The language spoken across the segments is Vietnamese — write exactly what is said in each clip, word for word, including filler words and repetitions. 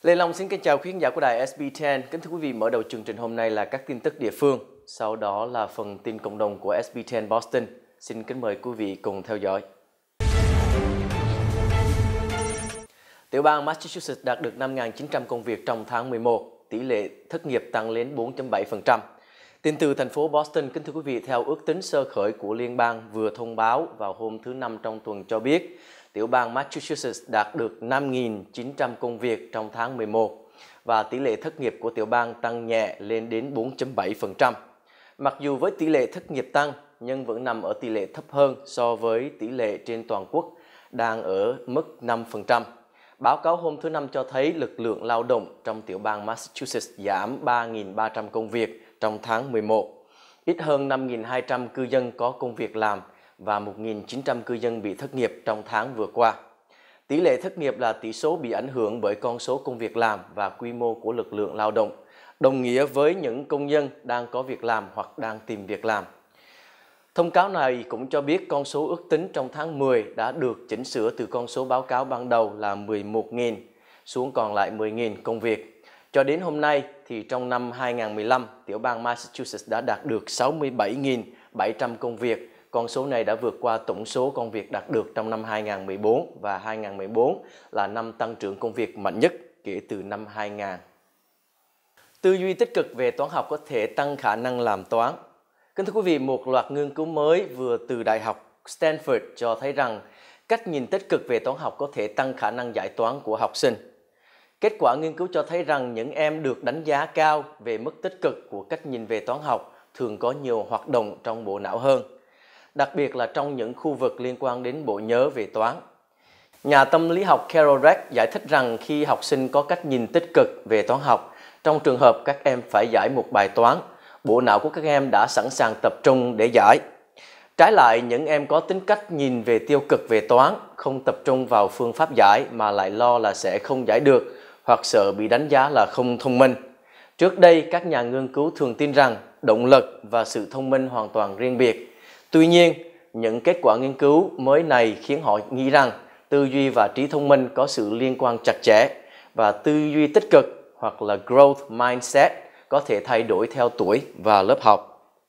Lê Long xin kính chào khán giả của đài ét bê mười. Kính thưa quý vị, mở đầu chương trình hôm nay là các tin tức địa phương, sau đó là phần tin cộng đồng của ét bê mười Boston. Xin kính mời quý vị cùng theo dõi. Tiểu bang Massachusetts đạt được năm nghìn chín trăm công việc trong tháng mười một, tỷ lệ thất nghiệp tăng lên bốn phẩy bảy phần trăm. Tin từ thành phố Boston, kính thưa quý vị, theo ước tính sơ khởi của liên bang vừa thông báo vào hôm thứ Năm trong tuần cho biết, tiểu bang Massachusetts đạt được năm nghìn chín trăm công việc trong tháng mười một và tỷ lệ thất nghiệp của tiểu bang tăng nhẹ lên đến bốn phẩy bảy phần trăm. Mặc dù với tỷ lệ thất nghiệp tăng, nhưng vẫn nằm ở tỷ lệ thấp hơn so với tỷ lệ trên toàn quốc đang ở mức năm phần trăm. Báo cáo hôm thứ Năm cho thấy lực lượng lao động trong tiểu bang Massachusetts giảm ba nghìn ba trăm công việc trong tháng mười một. Ít hơn năm nghìn hai trăm cư dân có công việc làm và một nghìn chín trăm cư dân bị thất nghiệp trong tháng vừa qua. Tỷ lệ thất nghiệp là tỷ số bị ảnh hưởng bởi con số công việc làm và quy mô của lực lượng lao động, đồng nghĩa với những công nhân đang có việc làm hoặc đang tìm việc làm. Thông cáo này cũng cho biết con số ước tính trong tháng mười đã được chỉnh sửa từ con số báo cáo ban đầu là mười một nghìn xuống còn lại mười nghìn công việc. Cho đến hôm nay thì trong năm hai nghìn không trăm mười lăm, tiểu bang Massachusetts đã đạt được sáu mươi bảy nghìn bảy trăm công việc. Con số này đã vượt qua tổng số công việc đạt được trong năm hai nghìn không trăm mười bốn và hai nghìn không trăm mười bốn là năm tăng trưởng công việc mạnh nhất kể từ năm hai nghìn. Tư duy tích cực về toán học có thể tăng khả năng làm toán. Kính thưa quý vị, một loạt nghiên cứu mới vừa từ Đại học Stanford cho thấy rằng cách nhìn tích cực về toán học có thể tăng khả năng giải toán của học sinh. Kết quả nghiên cứu cho thấy rằng những em được đánh giá cao về mức tích cực của cách nhìn về toán học thường có nhiều hoạt động trong bộ não hơn, đặc biệt là trong những khu vực liên quan đến bộ nhớ về toán. Nhà tâm lý học Carol Dweck giải thích rằng khi học sinh có cách nhìn tích cực về toán học, trong trường hợp các em phải giải một bài toán, bộ não của các em đã sẵn sàng tập trung để giải. Trái lại, những em có tính cách nhìn về tiêu cực về toán, không tập trung vào phương pháp giải mà lại lo là sẽ không giải được hoặc sợ bị đánh giá là không thông minh. Trước đây, các nhà nghiên cứu thường tin rằng động lực và sự thông minh hoàn toàn riêng biệt. Tuy nhiên, những kết quả nghiên cứu mới này khiến họ nghĩ rằng tư duy và trí thông minh có sự liên quan chặt chẽ và tư duy tích cực hoặc là growth mindset có thể thay đổi theo tuổi và lớp học.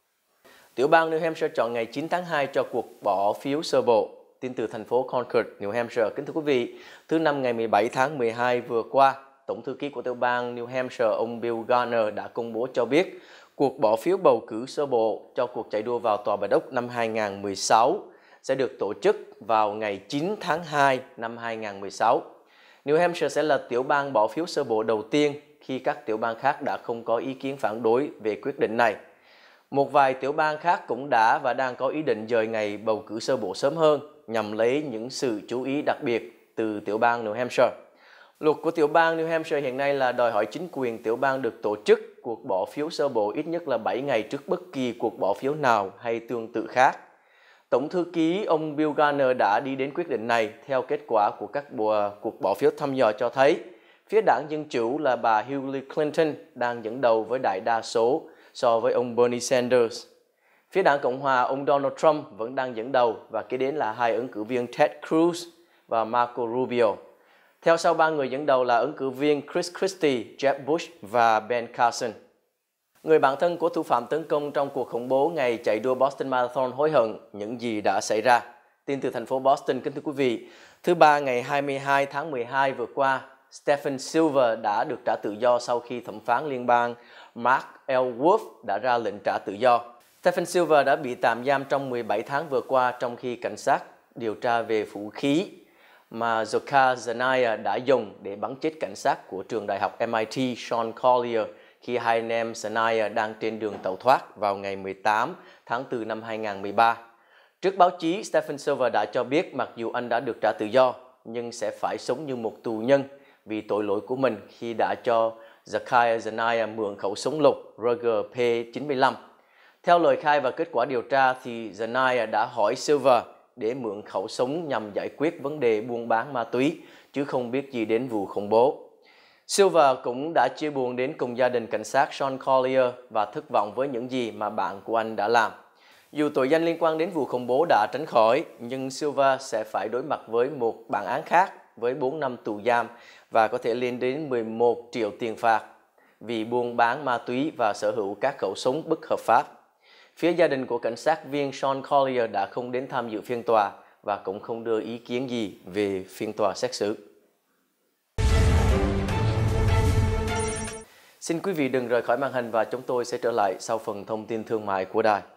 Tiểu bang New Hampshire chọn ngày chín tháng hai cho cuộc bỏ phiếu sơ bộ. Tin từ thành phố Concord, New Hampshire. Kính thưa quý vị, thứ Năm ngày mười bảy tháng mười hai vừa qua, Tổng thư ký của tiểu bang New Hampshire, ông Bill Garner đã công bố cho biết cuộc bỏ phiếu bầu cử sơ bộ cho cuộc chạy đua vào Tòa Bạch Ốc năm hai nghìn không trăm mười sáu sẽ được tổ chức vào ngày chín tháng hai năm hai nghìn không trăm mười sáu. New Hampshire sẽ là tiểu bang bỏ phiếu sơ bộ đầu tiên khi các tiểu bang khác đã không có ý kiến phản đối về quyết định này. Một vài tiểu bang khác cũng đã và đang có ý định dời ngày bầu cử sơ bộ sớm hơn nhằm lấy những sự chú ý đặc biệt từ tiểu bang New Hampshire. Luật của tiểu bang New Hampshire hiện nay là đòi hỏi chính quyền tiểu bang được tổ chức cuộc bỏ phiếu sơ bộ ít nhất là bảy ngày trước bất kỳ cuộc bỏ phiếu nào hay tương tự khác. Tổng thư ký ông Bill Garner đã đi đến quyết định này theo kết quả của các cuộc bỏ phiếu thăm dò cho thấy phía đảng Dân Chủ là bà Hillary Clinton đang dẫn đầu với đại đa số so với ông Bernie Sanders. Phía đảng Cộng Hòa, ông Donald Trump vẫn đang dẫn đầu và kế đến là hai ứng cử viên Ted Cruz và Marco Rubio. Theo sau ba người dẫn đầu là ứng cử viên Chris Christie, Jeb Bush và Ben Carson. Người bạn thân của thủ phạm tấn công trong cuộc khủng bố ngày chạy đua Boston Marathon hối hận những gì đã xảy ra. Tin từ thành phố Boston, kính thưa quý vị, thứ Ba ngày hai mươi hai tháng mười hai vừa qua, Stephen Silver đã được trả tự do sau khi thẩm phán liên bang Mark L. Wolf đã ra lệnh trả tự do. Stephen Silver đã bị tạm giam trong mười bảy tháng vừa qua trong khi cảnh sát điều tra về vũ khí mà Zoka Zanaya đã dùng để bắn chết cảnh sát của trường đại học M I T Sean Collier khi hai anh em Zanaya đang trên đường tẩu thoát vào ngày mười tám tháng tư năm hai nghìn không trăm mười ba. Trước báo chí, Stephen Silver đã cho biết mặc dù anh đã được trả tự do, nhưng sẽ phải sống như một tù nhân vì tội lỗi của mình khi đã cho Zoka Zanaya mượn khẩu súng lục Ruger P chín mươi lăm. Theo lời khai và kết quả điều tra, thì Zanaya đã hỏi Silver để mượn khẩu súng nhằm giải quyết vấn đề buôn bán ma túy, chứ không biết gì đến vụ khủng bố. Silver cũng đã chia buồn đến cùng gia đình cảnh sát Sean Collier và thất vọng với những gì mà bạn của anh đã làm. Dù tội danh liên quan đến vụ khủng bố đã tránh khỏi, nhưng Silver sẽ phải đối mặt với một bản án khác với bốn năm tù giam và có thể lên đến mười một triệu tiền phạt vì buôn bán ma túy và sở hữu các khẩu súng bất hợp pháp. Phía gia đình của cảnh sát viên Sean Collier đã không đến tham dự phiên tòa và cũng không đưa ý kiến gì về phiên tòa xét xử. Xin quý vị đừng rời khỏi màn hình và chúng tôi sẽ trở lại sau phần thông tin thương mại của đài.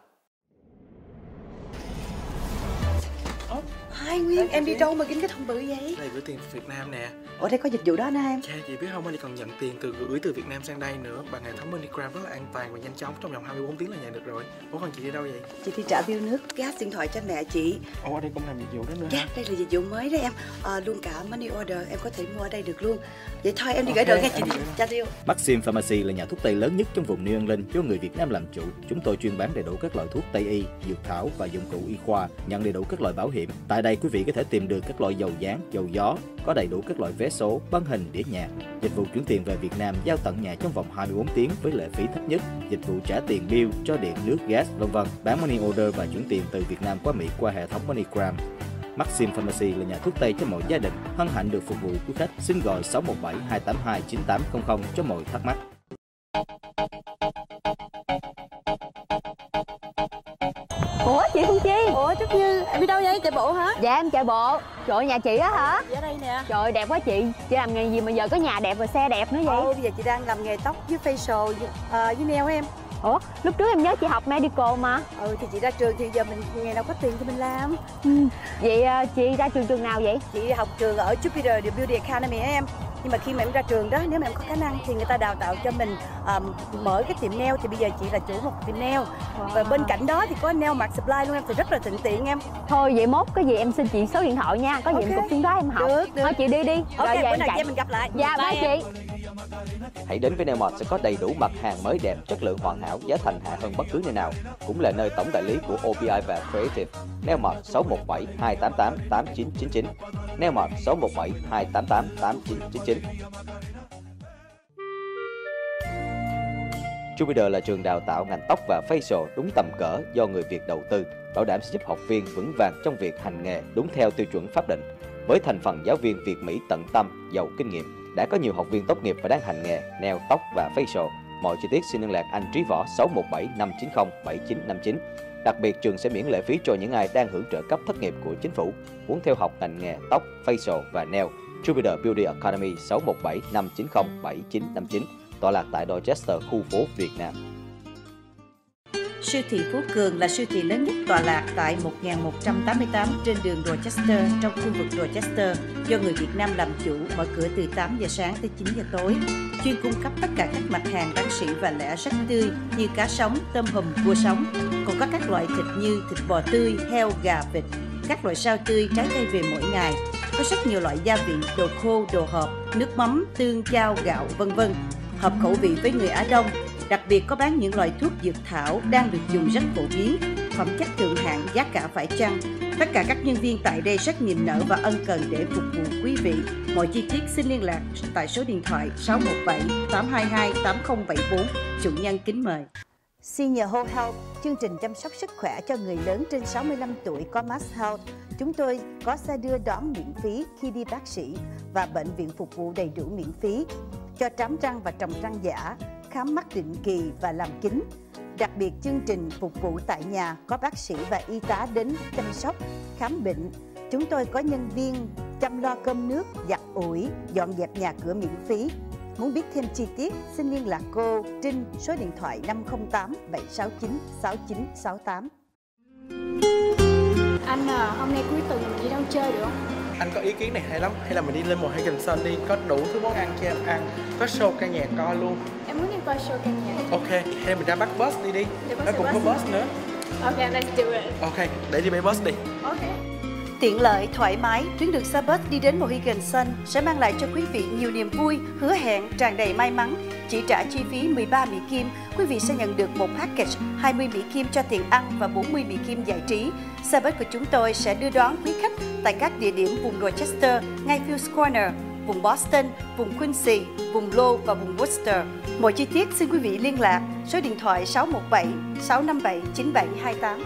Hai Nguyên, em đi đâu mà in cái thùng bự vậy? Đây gửi tiền Việt Nam nè. Ở đây có dịch vụ đó nè em. Cha, chị biết không, anh chỉ cần nhận tiền từ gửi từ Việt Nam sang đây nữa bằng hệ thống MoneyGram rất là an toàn và nhanh chóng, trong vòng hai mươi bốn tiếng là nhận được rồi. Ủa còn chị đi đâu vậy? Chị đi trả bill nước, gas, điện thoại cho mẹ chị. Ồ, ở đây cũng làm dịch vụ đó nữa Dạ, hả? đây là dịch vụ mới đó em. À, luôn cả money order, em có thể mua ở đây được luôn. Vậy thôi em đi okay, gửi đồ nghe chị đi trả bill. Maxim Pharmacy là nhà thuốc Tây lớn nhất trong vùng New England do người Việt Nam làm chủ. Chúng tôi chuyên bán đầy đủ các loại thuốc Tây y, dược thảo và dụng cụ y khoa, nhận đầy đủ các loại bảo hiểm. Tại đây quý vị có thể tìm được các loại dầu dán, dầu gió, có đầy đủ các loại vé số, băng hình, đĩa nhạc. Dịch vụ chuyển tiền về Việt Nam giao tận nhà trong vòng hai mươi bốn tiếng với lệ phí thấp nhất. Dịch vụ trả tiền bill cho điện, nước, gas, vân vân. Bán money order và chuyển tiền từ Việt Nam qua Mỹ qua hệ thống MoneyGram. Maxim Pharmacy là nhà thuốc Tây cho mọi gia đình, hân hạnh được phục vụ quý khách. Xin gọi sáu một bảy hai tám hai chín tám không không cho mọi thắc mắc. Ủa chị Phương Chi? Ủa Trúc Như, em đi đâu vậy? Chạy bộ hả? Dạ em chạy bộ. Trời ơi, nhà chị á hả? Dạ đây nè. Trời đẹp quá chị. Chị làm nghề gì mà giờ có nhà đẹp và xe đẹp nữa vậy? Ồ, bây giờ chị đang làm nghề tóc với facial với, uh, với nail em. Ủa, lúc trước em nhớ chị học medical mà. Ừ thì chị ra trường thì giờ mình ngày nào có tiền thì mình làm. Ừ. Vậy uh, chị ra trường trường nào vậy? Chị học trường ở Jupiter The Beauty Academy á em. Nhưng mà khi mà em ra trường đó, nếu mà em có khả năng thì người ta đào tạo cho mình um, mở cái tiệm nail. Thì bây giờ chị là chủ một tiệm nail. Wow. Và bên cạnh đó thì có nail mart supply luôn em, thì rất là thuận tiện em. Thôi vậy mốt có gì em xin chị số điện thoại nha. Có gì okay. em cũng xuống đó em học. Được, được. Thôi chị đi đi. Ok, rồi bữa em nào chạy. chị em mình gặp lại. Dạ bye, bye chị. Hãy đến với Nailmart sẽ có đầy đủ mặt hàng mới đẹp, chất lượng hoàn hảo, giá thành hạ hơn bất cứ nơi nào. Cũng là nơi tổng đại lý của ô pê i và Creative. Nailmart sáu một bảy hai tám tám tám chín chín chín. Nailmart sáu một bảy hai tám tám tám chín chín chín. Jupiter là trường đào tạo ngành tóc và facial đúng tầm cỡ do người Việt đầu tư, bảo đảm sẽ giúp học viên vững vàng trong việc hành nghề đúng theo tiêu chuẩn pháp định. Với thành phần giáo viên Việt Mỹ tận tâm, giàu kinh nghiệm, đã có nhiều học viên tốt nghiệp và đang hành nghề nail, tóc và facial. Mọi chi tiết xin liên lạc anh Trí Võ sáu một bảy năm chín không bảy chín năm chín. Đặc biệt, trường sẽ miễn lệ phí cho những ai đang hưởng trợ cấp thất nghiệp của chính phủ, muốn theo học ngành nghề tóc, facial và nail. Jupiter Beauty Academy sáu một bảy năm chín không bảy chín năm chín, tọa lạc tại Dorchester, khu phố Việt Nam. Siêu thị Phú Cường là siêu thị lớn nhất tọa lạc tại một nghìn một trăm tám mươi tám trên đường Dorchester trong khu vực Dorchester, do người Việt Nam làm chủ, mở cửa từ tám giờ sáng tới chín giờ tối. Chuyên cung cấp tất cả các mặt hàng bán sỉ và lẻ rất tươi như cá sống, tôm hùm, cua sống. Còn có các loại thịt như thịt bò tươi, heo, gà, vịt, các loại rau tươi, trái cây về mỗi ngày. Có rất nhiều loại gia vị, đồ khô, đồ hộp, nước mắm, tương, chao, gạo, vân vân. Hợp khẩu vị với người Á Đông. Đặc biệt có bán những loại thuốc dược thảo đang được dùng rất phổ biến, phẩm chất thượng hạng, giá cả phải chăng. Tất cả các nhân viên tại đây rất niềm nở và ân cần để phục vụ quý vị. Mọi chi tiết xin liên lạc tại số điện thoại sáu một bảy tám hai hai tám không bảy bốn. Chủ nhân kính mời. Senior Whole Health, chương trình chăm sóc sức khỏe cho người lớn trên sáu mươi lăm tuổi có Mass Health. Chúng tôi có xe đưa đón miễn phí khi đi bác sĩ và bệnh viện phục vụ đầy đủ miễn phí cho trám răng và trồng răng giả, khám mắt định kỳ và làm kính. Đặc biệt, chương trình phục vụ tại nhà có bác sĩ và y tá đến chăm sóc, khám bệnh. Chúng tôi có nhân viên chăm lo cơm nước, giặt ủi, dọn dẹp nhà cửa miễn phí. Muốn biết thêm chi tiết, xin liên lạc cô Trinh số điện thoại năm không tám bảy sáu chín sáu chín sáu tám. Anh à, hôm nay cuối tuần mình đi đâu chơi được không? Anh có ý kiến này hay lắm, hay là mình đi lên một Higginson đi, có đủ thứ món ăn cho em ăn, có show ca nhạc coi luôn. Em muốn đi coi show ca nhạc. Ok, hay mình ra bắt bus đi đi, nó cũng có bus nữa. Ok, let's do it. Ok, để đi bay bus đi. Ok. Tiện lợi, thoải mái, tuyến đường xe bus đi đến Mohegan-Sun sẽ mang lại cho quý vị nhiều niềm vui, hứa hẹn, tràn đầy may mắn. Chỉ trả chi phí mười ba Mỹ Kim, quý vị sẽ nhận được một package hai mươi Mỹ Kim cho tiền ăn và bốn mươi Mỹ Kim giải trí. Xe bus của chúng tôi sẽ đưa đón quý khách tại các địa điểm vùng Dorchester, ngay Fields Corner, vùng Boston, vùng Quincy, vùng Low và vùng Worcester. Mọi chi tiết xin quý vị liên lạc số điện thoại sáu một bảy sáu năm bảy chín bảy hai tám.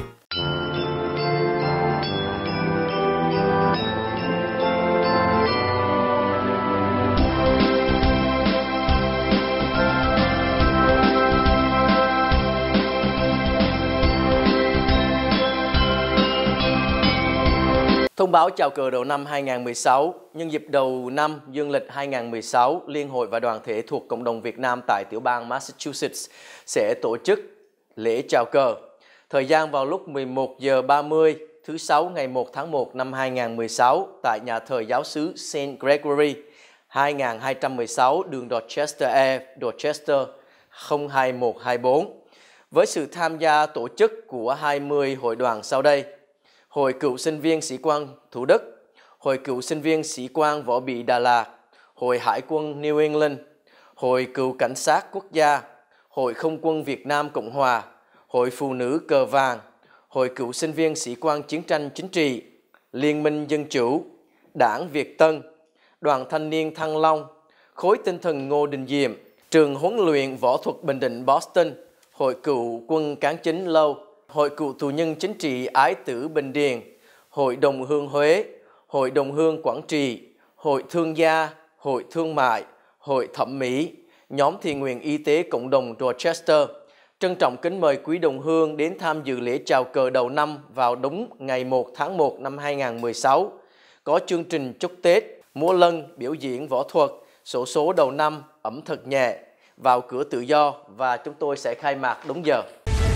Thông báo chào cờ đầu năm hai nghìn không trăm mười sáu, nhân dịp đầu năm dương lịch hai nghìn không trăm mười sáu, Liên hội và đoàn thể thuộc cộng đồng Việt Nam tại tiểu bang Massachusetts sẽ tổ chức lễ chào cờ. Thời gian vào lúc mười một giờ ba mươi thứ Sáu ngày một tháng một năm hai nghìn không trăm mười sáu tại nhà thờ giáo xứ Saint Gregory, hai nghìn hai trăm mười sáu đường Dorchester Ave, Dorchester không hai một hai bốn. Với sự tham gia tổ chức của hai mươi hội đoàn sau đây: Hội cựu sinh viên sĩ quan Thủ Đức, Hội cựu sinh viên sĩ quan Võ bị Đà Lạt, Hội Hải quân New England, Hội cựu cảnh sát quốc gia, Hội không quân Việt Nam Cộng Hòa, Hội phụ nữ cờ vàng, Hội cựu sinh viên sĩ quan chiến tranh chính trị, Liên minh Dân chủ, Đảng Việt Tân, Đoàn thanh niên Thăng Long, Khối tinh thần Ngô Đình Diệm, Trường huấn luyện võ thuật Bình Định Boston, Hội cựu quân cán chính Lâu, Hội cựu tù nhân chính trị Ái Tử Bình Điền, Hội đồng hương Huế, Hội đồng hương Quảng Trị, Hội thương gia, Hội thương mại, Hội thẩm mỹ, nhóm thiện nguyện y tế cộng đồng Dorchester. Trân trọng kính mời quý đồng hương đến tham dự lễ chào cờ đầu năm vào đúng ngày một tháng một năm hai nghìn không trăm mười sáu. Có chương trình chúc Tết, múa lân, biểu diễn võ thuật, xổ số đầu năm, ẩm thực nhẹ, vào cửa tự do và chúng tôi sẽ khai mạc đúng giờ.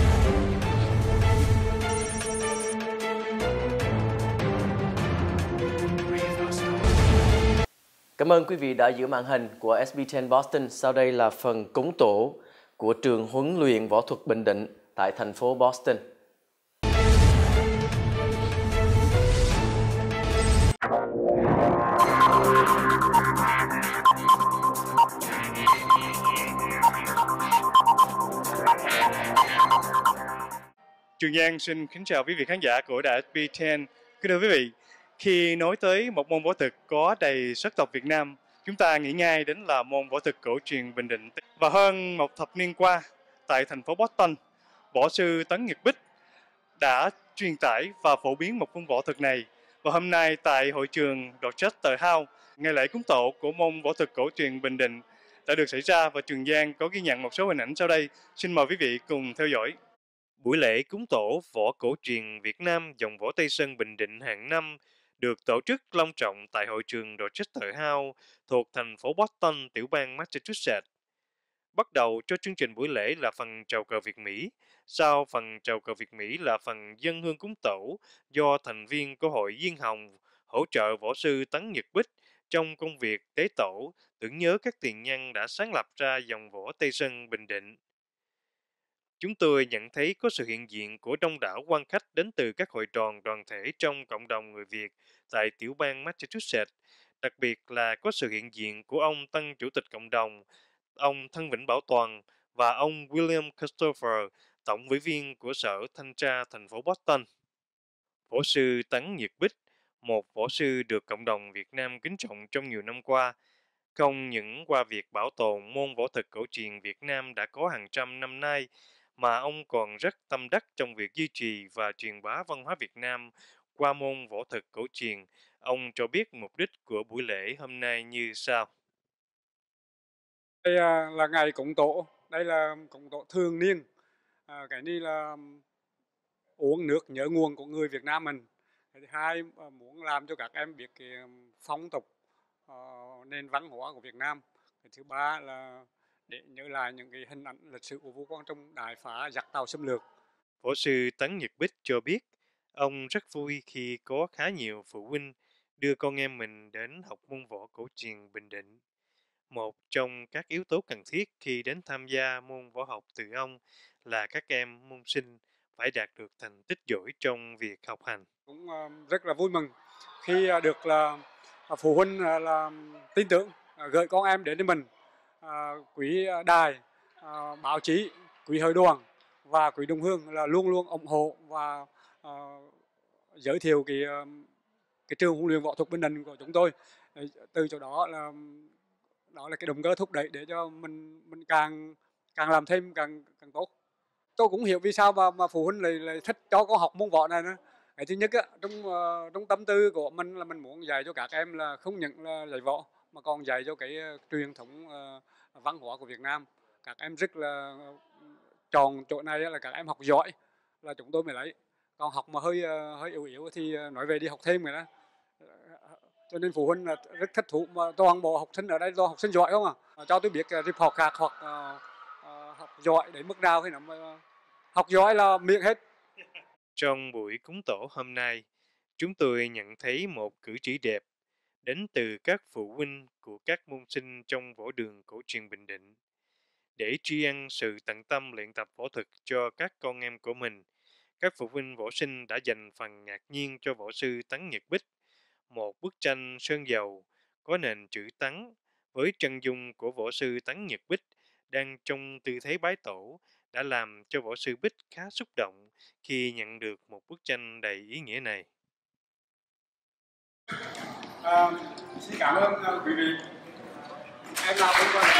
Cảm ơn quý vị đã giữ màn hình của ét bê mười Boston. Sau đây là phần cúng tổ của trường huấn luyện võ thuật Bình Định tại thành phố Boston. Trường Giang xin kính chào quý vị khán giả của đài ét bê mười. Kính thưa quý vị, khi nói tới một môn võ thuật có đầy sắc tộc Việt Nam, chúng ta nghĩ ngay đến là môn võ thuật cổ truyền Bình Định. Và hơn một thập niên qua, tại thành phố Boston, võ sư Tấn Nhật Bích đã truyền tải và phổ biến một môn võ thuật này. Và hôm nay tại hội trường Dorchester House, ngày lễ cúng tổ của môn võ thuật cổ truyền Bình Định đã được xảy ra và Trường Giang có ghi nhận một số hình ảnh sau đây. Xin mời quý vị cùng theo dõi. Buổi lễ cúng tổ võ cổ truyền Việt Nam dòng võ Tây Sơn Bình Định hàng năm được tổ chức long trọng tại hội trường Dorchester House thuộc thành phố Boston, tiểu bang Massachusetts. Bắt đầu cho chương trình buổi lễ là phần chào cờ Việt Mỹ. Sau phần chào cờ Việt Mỹ là phần dân hương cúng tổ do thành viên của hội Diên Hồng hỗ trợ võ sư Tấn Nhật Bích trong công việc tế tổ, tưởng nhớ các tiền nhân đã sáng lập ra dòng võ Tây Sơn Bình Định. Chúng tôi nhận thấy có sự hiện diện của đông đảo quan khách đến từ các hội đoàn đoàn thể trong cộng đồng người Việt tại tiểu bang Massachusetts, đặc biệt là có sự hiện diện của ông Tân Chủ tịch Cộng đồng, ông Thân Vĩnh Bảo Toàn và ông William Christopher, Tổng ủy viên của Sở Thanh tra thành phố Boston. Võ sư Tấn Nhật Bích, một võ sư được cộng đồng Việt Nam kính trọng trong nhiều năm qua, không những qua việc bảo tồn môn võ thuật cổ truyền Việt Nam đã có hàng trăm năm nay, mà ông còn rất tâm đắc trong việc duy trì và truyền bá văn hóa Việt Nam qua môn võ thuật cổ truyền. Ông cho biết mục đích của buổi lễ hôm nay như sau. Đây là ngày cúng tổ, đây là cúng tổ thường niên. À, cái này là uống nước nhớ nguồn của người Việt Nam mình. Cái thứ hai, muốn làm cho các em biết cái phong tục uh, nền văn hóa của Việt Nam. Cái thứ ba là để nhớ lại những cái hình ảnh lịch sử của vua Quang Trung đại phá giặc Tàu xâm lược. Võ sư Tấn Nhật Bích cho biết ông rất vui khi có khá nhiều phụ huynh đưa con em mình đến học môn võ cổ truyền Bình Định. Một trong các yếu tố cần thiết khi đến tham gia môn võ học từ ông là các em môn sinh phải đạt được thành tích giỏi trong việc học hành. Cũng rất là vui mừng khi được là phụ huynh là tin tưởng gửi con em đến với mình. À, quý đài, à, báo chí, quý hội đoàn và quý đồng hương là luôn luôn ủng hộ và à, giới thiệu cái cái trường huấn luyện võ thuật Bình Định của chúng tôi. Từ chỗ đó là đó là cái động cơ thúc đẩy để cho mình mình càng càng làm thêm càng càng tốt. Tôi cũng hiểu vì sao mà, mà phụ huynh lại, lại thích cho con học môn võ này nữa. Cái thứ nhất á, trong uh, trong tâm tư của mình là mình muốn dạy cho các em là không những là dạy võ mà còn dạy cho cái uh, truyền thống uh, văn hóa của Việt Nam. Các em rất là chọn chỗ này là các em học giỏi là chúng tôi mới lấy. còn học mà hơi hơi yếu yếu thì nói về đi học thêm rồi đó. Cho nên phụ huynh là rất thích thú, mà toàn bộ học sinh ở đây toàn học sinh giỏi không à. Cho tôi biết report card hoặc uh, uh, học giỏi đến mức nào, khi nào mà học giỏi là miệng hết. Trong buổi cúng tổ hôm nay, chúng tôi nhận thấy một cử chỉ đẹp đến từ các phụ huynh của các môn sinh trong võ đường cổ truyền Bình Định. Để tri ân sự tận tâm luyện tập võ thuật cho các con em của mình, các phụ huynh võ sinh đã dành phần ngạc nhiên cho võ sư Tấn Nhật Bích, một bức tranh sơn dầu có nền chữ Tấn với chân dung của võ sư Tấn Nhật Bích đang trong tư thế bái tổ, đã làm cho võ sư Bích khá xúc động khi nhận được một bức tranh đầy ý nghĩa này. À, xin cảm ơn uh, quý vị. Em làm đúng rồi.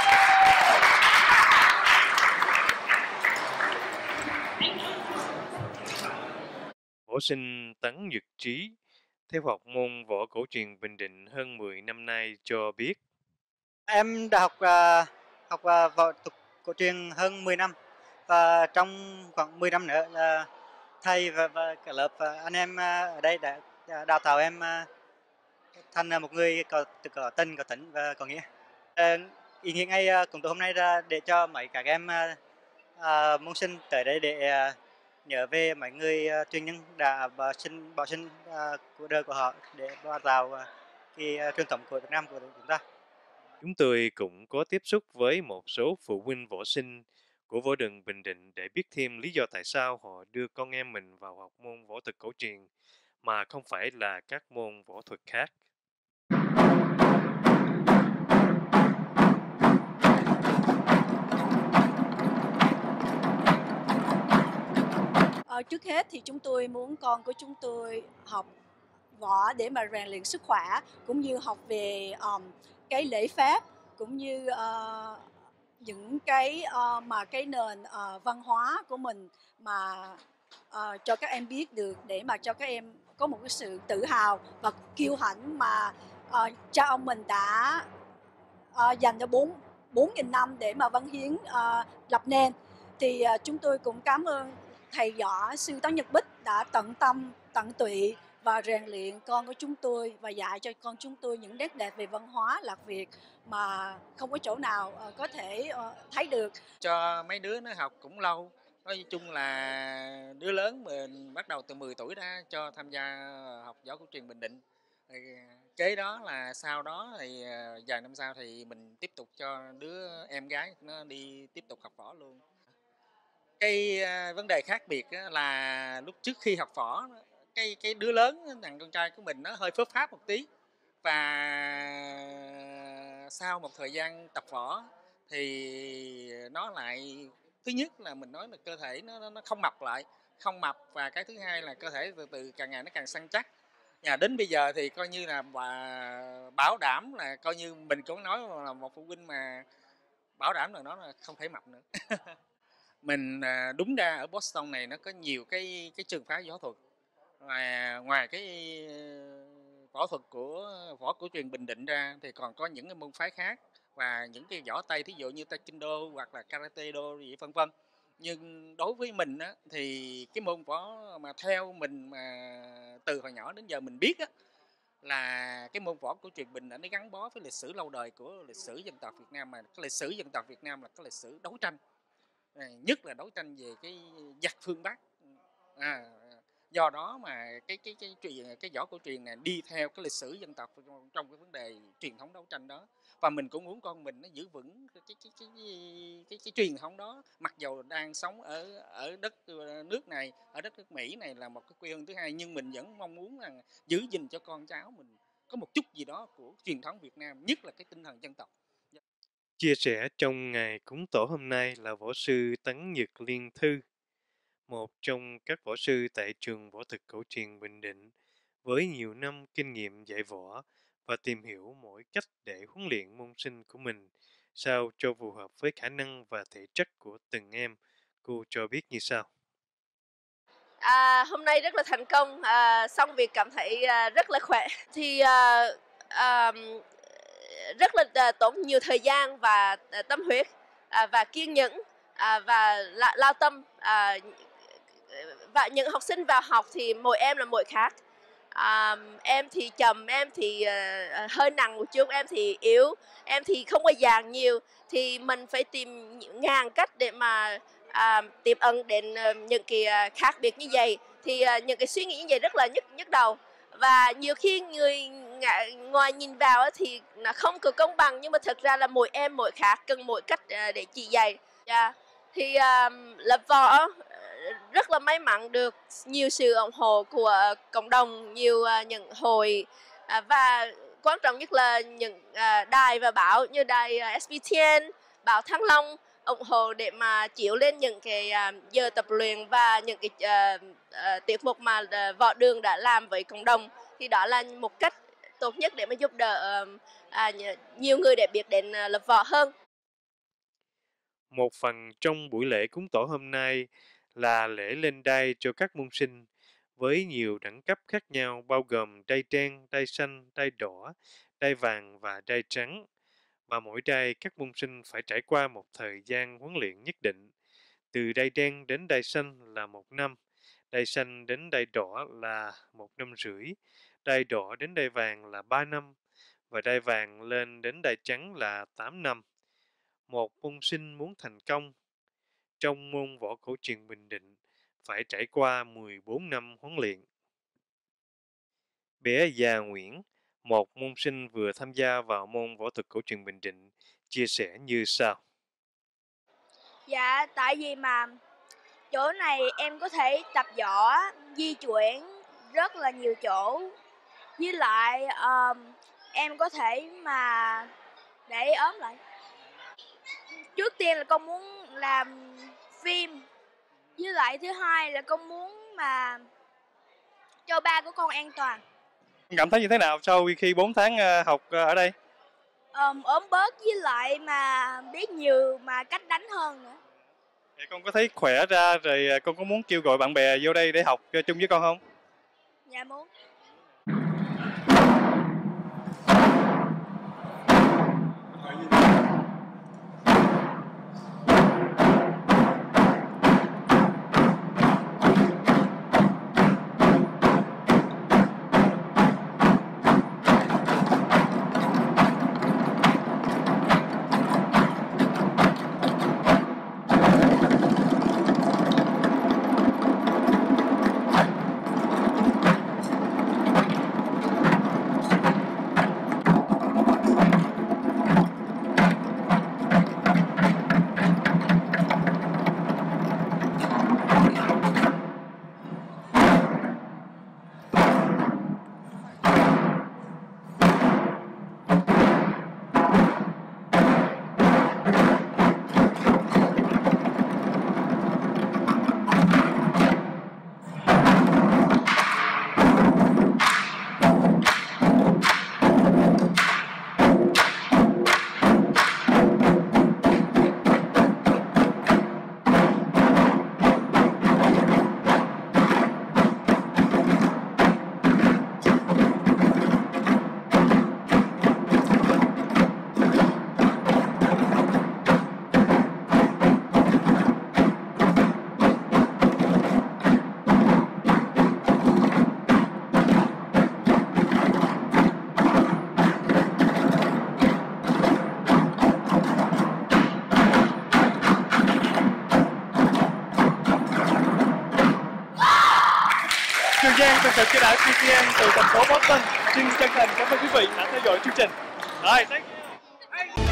Võ sinh Tấn Nhật Trí, theo học môn võ cổ truyền Bình Định hơn mười năm nay cho biết. Em đã học uh, học uh, võ thuật cổ truyền hơn mười năm, và trong khoảng mười năm nữa là thầy và, và cả lớp và anh em ở đây đã đào tạo em thành một người có, có tình, có tính và có nghĩa. Ý nghĩa ngày cũng từ hôm nay ra để cho mấy các em uh, môn sinh tới đây để uh, nhớ về mấy người uh, truyền nhân đã bỏ sinh bỏ sinh uh, của đời của họ để vào uh, cái uh, truyền thống của Việt Nam của chúng ta. Chúng tôi cũng có tiếp xúc với một số phụ huynh võ sinh của võ đường Bình Định để biết thêm lý do tại sao họ đưa con em mình vào học môn võ thuật cổ truyền mà không phải là các môn võ thuật khác. Ờ, trước hết thì chúng tôi muốn con của chúng tôi học võ để mà rèn luyện sức khỏe, cũng như học về um, cái lễ pháp, cũng như uh, những cái uh, mà cái nền uh, văn hóa của mình mà uh, cho các em biết được, để mà cho các em có một cái sự tự hào và kiêu hãnh mà uh, cha ông mình đã uh, dành cho bốn bốn nghìn năm để mà văn hiến uh, lập nên. Thì uh, chúng tôi cũng cảm ơn thầy võ sư Tấn Nhật Bích đã tận tâm, tận tụy và rèn luyện con của chúng tôi và dạy cho con chúng tôi những nét đẹp về văn hóa Lạc Việt mà không có chỗ nào uh, có thể uh, thấy được. Cho mấy đứa nó học cũng lâu, nói chung là đứa lớn mình bắt đầu từ mười tuổi ra cho tham gia học võ cổ truyền Bình Định. Kế đó là sau đó thì vài năm sau thì mình tiếp tục cho đứa em gái nó đi tiếp tục học võ luôn. Cái vấn đề khác biệt là lúc trước khi học võ, cái cái đứa lớn, thằng con trai của mình nó hơi phớp pháp một tí, và sau một thời gian tập võ thì nó lại, thứ nhất là mình nói là cơ thể nó nó không mập lại, không mập, và cái thứ hai là cơ thể từ từ càng ngày nó càng săn chắc. Nhà đến bây giờ thì coi như là bà bảo đảm là coi như mình cũng nói là một phụ huynh mà bảo đảm là nó là không thể mập nữa. Mình đúng ra ở Boston này nó có nhiều cái cái trường phái võ thuật, ngoài ngoài cái võ thuật của võ cổ truyền Bình Định ra thì còn có những cái môn phái khác và những cái võ Tây, thí dụ như Taekwondo hoặc là Karate Do gì vân vân. Nhưng đối với mình á, thì cái môn võ mà theo mình mà từ hồi nhỏ đến giờ mình biết á, là cái môn võ cổ truyền Bình Định nó gắn bó với lịch sử lâu đời của lịch sử dân tộc Việt Nam, mà cái lịch sử dân tộc Việt Nam là cái lịch sử đấu tranh, nhất là đấu tranh về cái giặc phương Bắc. À, do đó mà cái cái cái cái, cái võ cổ truyền này đi theo cái lịch sử dân tộc trong cái vấn đề truyền thống đấu tranh đó, và mình cũng muốn con mình nó giữ vững cái cái cái cái cái, cái, cái truyền thống đó, mặc dầu đang sống ở ở đất nước này, ở đất nước Mỹ này là một cái quê hương thứ hai, nhưng mình vẫn mong muốn là giữ gìn cho con cháu mình có một chút gì đó của truyền thống Việt Nam, nhất là cái tinh thần dân tộc. Chia sẻ trong ngày cúng tổ hôm nay là võ sư Tấn Nhật Liên Thư, một trong các võ sư tại trường võ thuật cổ truyền Bình Định, với nhiều năm kinh nghiệm dạy võ và tìm hiểu mỗi cách để huấn luyện môn sinh của mình sao cho phù hợp với khả năng và thể chất của từng em. Cô cho biết như sau. À, hôm nay rất là thành công, à, xong việc cảm thấy à, rất là khỏe. Thì à, à, rất là à, tốn nhiều thời gian và à, tâm huyết à, và kiên nhẫn à, và la, lao tâm à, và những học sinh vào học thì mỗi em là mỗi khác. À, em thì chậm, em thì uh, hơi nặng một chút, em thì yếu, em thì không có giảng nhiều. Thì mình phải tìm ngàn cách để mà uh, tiếp ẩn đến uh, những cái uh, khác biệt như vậy. Thì uh, những cái suy nghĩ như vậy rất là nhức nhức đầu. Và nhiều khi người ngoài nhìn vào thì nó không có công bằng, nhưng mà thực ra là mỗi em mỗi khác, cần mỗi cách uh, để chỉ dạy. Yeah. Thì uh, lập võ rất là may mắn được nhiều sự ủng hộ của cộng đồng, nhiều uh, những hội uh, và quan trọng nhất là những uh, đài và báo như đài uh, ét bê tê en, báo Thăng Long ủng hộ để mà chiếu lên những cái uh, giờ tập luyện và những cái uh, uh, tiết mục mà uh, Võ Đường đã làm với cộng đồng. Thì đó là một cách tốt nhất để mà giúp đỡ uh, uh, nhiều người để biết đến uh, lập võ hơn. Một phần trong buổi lễ cúng tổ hôm nay là lễ lên đai cho các môn sinh với nhiều đẳng cấp khác nhau, bao gồm đai đen, đai xanh, đai đỏ, đai vàng và đai trắng. Và mỗi đai các môn sinh phải trải qua một thời gian huấn luyện nhất định. Từ đai đen đến đai xanh là một năm, đai xanh đến đai đỏ là một năm rưỡi, đai đỏ đến đai vàng là ba năm, và đai vàng lên đến đai trắng là tám năm. Một môn sinh muốn thành công trong môn võ cổ truyền Bình Định phải trải qua mười bốn năm huấn luyện. Bé Già Nguyễn, một môn sinh vừa tham gia vào môn võ thuật cổ truyền Bình Định, chia sẻ như sau. Dạ, tại vì mà chỗ này em có thể tập võ, di chuyển rất là nhiều chỗ. Với lại um, em có thể mà để ốm lại. Trước tiên là con muốn làm phim. Với lại thứ hai là con muốn mà cho ba của con an toàn. Cảm thấy như thế nào sau khi bốn tháng học ở đây? Um, ốm bớt với lại mà biết nhiều mà cách đánh hơn nữa. Thì con có thấy khỏe ra rồi con có muốn kêu gọi bạn bè vô đây để học chung với con không? Dạ muốn. Trường Giang chân thật cho đài ét bê tê en từ thành phố Boston. Xin chân thành cảm ơn quý vị đã theo dõi chương trình. Rồi, thank you.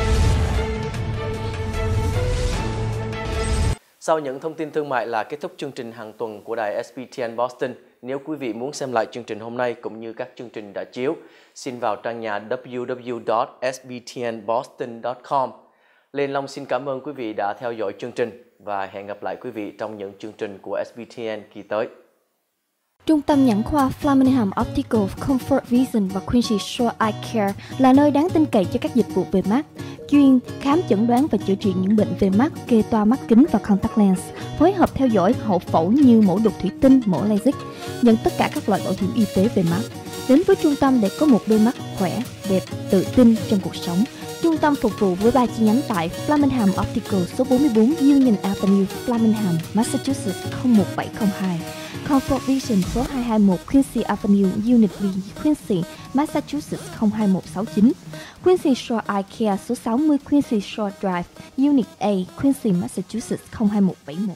Sau những thông tin thương mại là kết thúc chương trình hàng tuần của đài ét bê tê en Boston. Nếu quý vị muốn xem lại chương trình hôm nay cũng như các chương trình đã chiếu, xin vào trang nhà w w w chấm s b t n boston chấm com. Lê Long xin cảm ơn quý vị đã theo dõi chương trình và hẹn gặp lại quý vị trong những chương trình của ét bê tê en kỳ tới. Trung tâm nhãn khoa Flamingham Optical, Comfort Vision và Quincy Shore Eye Care là nơi đáng tin cậy cho các dịch vụ về mắt, chuyên khám chẩn đoán và chữa trị những bệnh về mắt, kê toa mắt kính và contact lens, phối hợp theo dõi hậu phẫu như mổ đục thủy tinh, mổ LASIK, nhận tất cả các loại bảo hiểm y tế về mắt. Đến với trung tâm để có một đôi mắt khỏe, đẹp, tự tin trong cuộc sống. Trung tâm phục vụ với ba chi nhánh tại Flamingham Optical số bốn mươi bốn Union Avenue, Flamingham, Massachusetts không một bảy không hai. Comfort Vision số hai hai mốt Quincy Avenue, Unit B, Quincy, Massachusetts không hai một sáu chín. Quincy Shore Eye Care số sáu mươi Quincy Shore Drive, Unit A, Quincy, Massachusetts không hai một bảy một.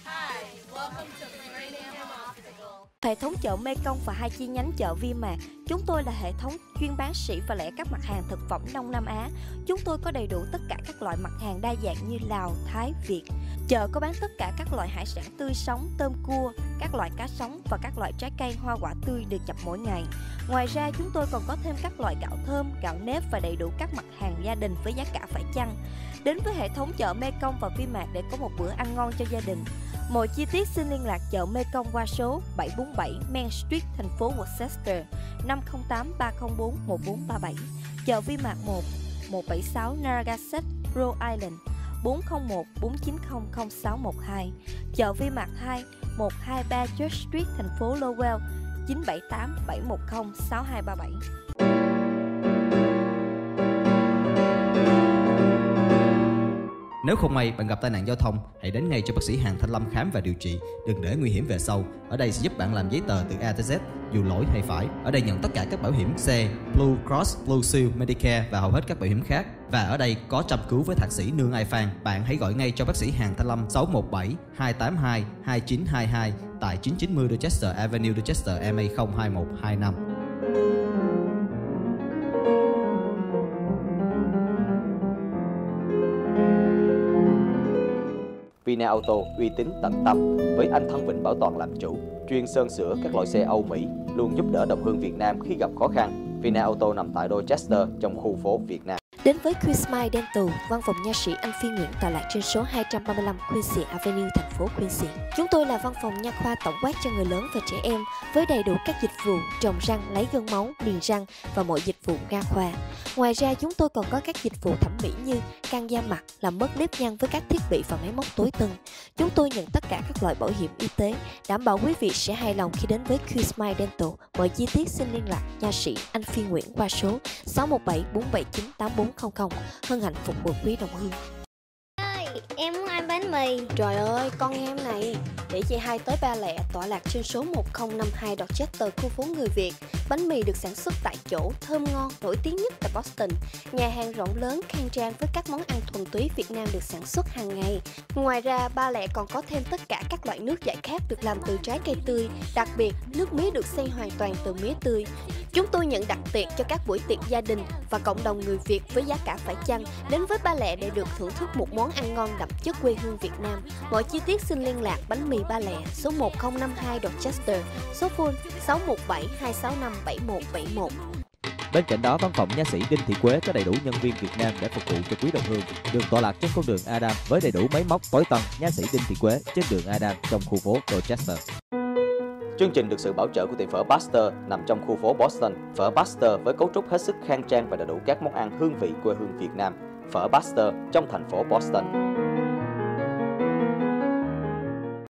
Hệ thống chợ Mekong và hai chi nhánh chợ Vmart. Chúng tôi là hệ thống chuyên bán sỉ và lẻ các mặt hàng thực phẩm Đông Nam Á. Chúng tôi có đầy đủ tất cả các loại mặt hàng đa dạng như Lào, Thái, Việt. Chợ có bán tất cả các loại hải sản tươi sống, tôm cua, các loại cá sống và các loại trái cây hoa quả tươi được chặt mỗi ngày. Ngoài ra chúng tôi còn có thêm các loại gạo thơm, gạo nếp và đầy đủ các mặt hàng gia đình với giá cả phải chăng. Đến với hệ thống chợ Mekong và Vmart để có một bữa ăn ngon cho gia đình. Mọi chi tiết xin liên lạc chợ Mekong qua số bảy bốn bảy Main Street, thành phố Worcester, năm không tám ba không bốn một bốn ba bảy. Chợ Vmart một, một bảy sáu Narragansett, Rhode Island, bốn không một bốn chín không không sáu một hai. Chợ Vmart hai, một hai ba Church Street, thành phố Lowell, chín bảy tám bảy một không sáu hai ba bảy. Nếu không may bạn gặp tai nạn giao thông, hãy đến ngay cho bác sĩ Hàn Thanh Lâm khám và điều trị. Đừng để nguy hiểm về sau. Ở đây sẽ giúp bạn làm giấy tờ từ A tới Z, dù lỗi hay phải. Ở đây nhận tất cả các bảo hiểm xe, Blue Cross, Blue Shield, Medicare và hầu hết các bảo hiểm khác. Và ở đây có chăm cứu với thạc sĩ Nương Ai Phan. Bạn hãy gọi ngay cho bác sĩ Hàn Thanh Lâm sáu một bảy hai tám hai hai chín hai hai tại chín chín mươi Dorchester Avenue, Dorchester, M A không hai một hai năm. Vina Auto uy tín tận tâm với anh Thân Vịnh Bảo Toàn làm chủ, chuyên sơn sửa các loại xe Âu Mỹ, luôn giúp đỡ đồng hương Việt Nam khi gặp khó khăn. Vina Auto nằm tại Dorchester trong khu phố Việt Nam. Đến với Queensmile Dental, văn phòng nha sĩ Anh Phi Nguyễn tọa lạc trên số hai trăm ba mươi lăm Quincy Avenue, thành phố Quincy. Chúng tôi là văn phòng nha khoa tổng quát cho người lớn và trẻ em với đầy đủ các dịch vụ trồng răng, lấy gân máu, niềng răng và mọi dịch vụ nha khoa. Ngoài ra chúng tôi còn có các dịch vụ thẩm mỹ như căng da mặt, làm mất nếp nhăn với các thiết bị và máy móc tối tân. Chúng tôi nhận tất cả các loại bảo hiểm y tế, đảm bảo quý vị sẽ hài lòng khi đến với Queensmile Dental. Mọi chi tiết xin liên lạc nha sĩ Anh Phi Nguyễn qua số sáu một bảy bốn bảy chín tám bốn không không. Hân hạnh phục vụ quý đồng hương. Em muốn ăn bánh mì. Trời ơi, con em này, để chị hai tới Ba Lẹ tọa lạc trên số một không năm hai Dorchester, khu phố người Việt. Bánh mì được sản xuất tại chỗ, thơm ngon, nổi tiếng nhất tại Boston. Nhà hàng rộng lớn, khang trang với các món ăn thuần túy Việt Nam được sản xuất hàng ngày. Ngoài ra, Ba Lẹ còn có thêm tất cả các loại nước giải khát được làm từ trái cây tươi. Đặc biệt, nước mía được xay hoàn toàn từ mía tươi. Chúng tôi nhận đặt tiệc cho các buổi tiệc gia đình và cộng đồng người Việt với giá cả phải chăng. Đến với Ba Lẹ để được thưởng thức một món ăn ngon đậm chất quê hương Việt Nam. Mọi chi tiết xin liên lạc bánh mì Ba Lẹ số một không năm hai Dorchester, số phone sáu một bảy hai sáu năm bảy một bảy một. Bên cạnh đó, văn phòng nha sĩ Đinh Thị Quế có đầy đủ nhân viên Việt Nam để phục vụ cho quý đồng hương. Đường tọa lạc trên con đường Adam với đầy đủ máy móc tối tân. Nha sĩ Đinh Thị Quế trên đường Adam trong khu phố Dorchester. Chương trình được sự bảo trợ của tiệm phở Baxter nằm trong khu phố Boston. Phở Baxter với cấu trúc hết sức khang trang và đầy đủ các món ăn hương vị quê hương Việt Nam. Phở Baxter trong thành phố Boston.